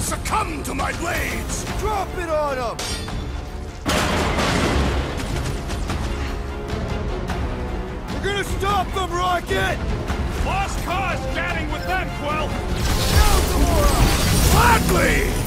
succumb to my blades! Drop it on him! We're gonna stop them, Rocket! Lost cause chatting with them, Quill! Now, Gamora! Gladly!